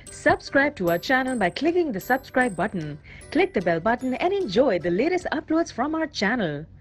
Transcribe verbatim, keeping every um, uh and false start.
Subscribe to our channel by clicking the subscribe button. Click the bell button and enjoy the latest uploads from our channel.